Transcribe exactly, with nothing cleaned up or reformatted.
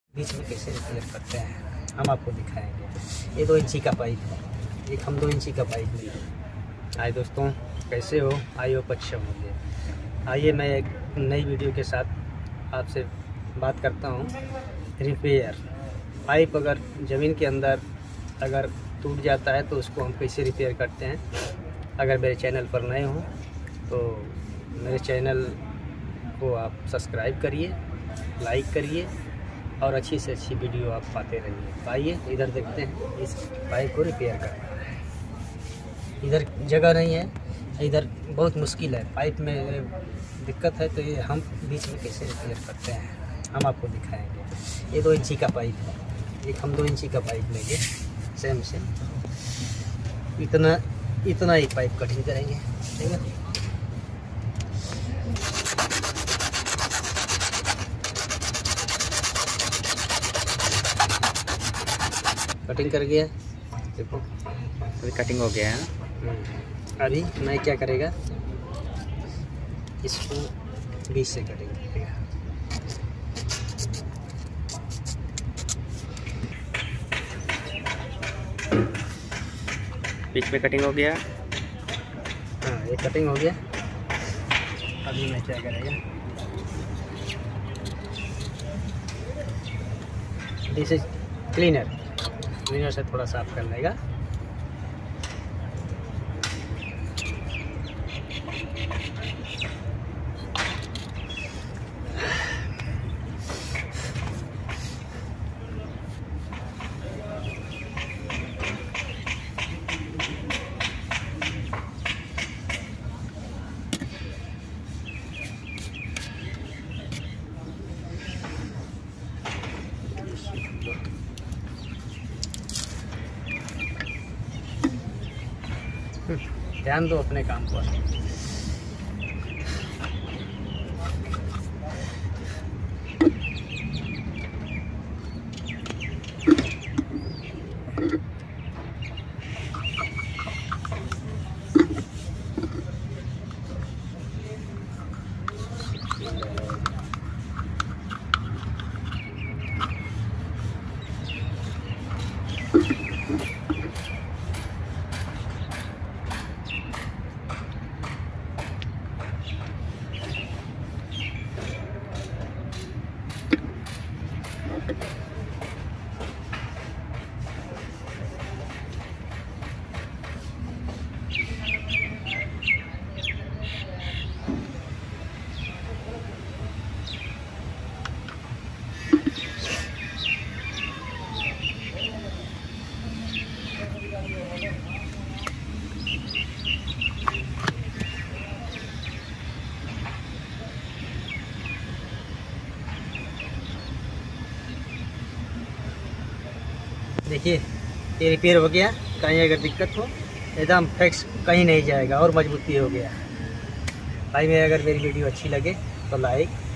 बीच में कैसे रिपेयर करते हैं हम आपको दिखाएंगे। ये दो इंची का पाइप है, एक हम दो इंची का पाइप लिए। आइए दोस्तों, कैसे हो? आई हो अच्छे होंगे। आइए मैं एक नई वीडियो के साथ आपसे बात करता हूँ। रिपेयर पाइप अगर ज़मीन के अंदर अगर टूट जाता है तो उसको हम कैसे रिपेयर करते हैं। अगर मेरे चैनल पर नए हों तो मेरे चैनल को आप सब्सक्राइब करिए, लाइक करिए और अच्छी से अच्छी वीडियो आप पाते रहिए। आइए इधर देखते हैं इस पाइप को रिपेयर करना है। इधर जगह नहीं है, इधर बहुत मुश्किल है, पाइप में दिक्कत है, तो ये हम बीच में कैसे रिपेयर करते हैं हम आपको दिखाएंगे। ये दो इंची का पाइप है, एक हम दो इंची का पाइप लेंगे, सेम सेम इतना इतना ही पाइप कटिंग करेंगे, ठीक है। कटिंग कर गया, देखो अभी कटिंग हो गया है। अभी मैं क्या करेगा, इसको बीच से कटिंग करेगा। बीच में कटिंग हो गया। हाँ, ये कटिंग हो गया। अभी मैं क्या करेगा, दिस इज क्लीनर क्लीनर से थोड़ा साफ कर लेगा। ध्यान दो अपने काम पर। देखिए ये रिपेयर हो गया। कहीं अगर दिक्कत हो एकदम फिक्स, कहीं नहीं जाएगा और मजबूती हो गया। भाई मैं अगर मेरी वीडियो अच्छी लगे तो लाइक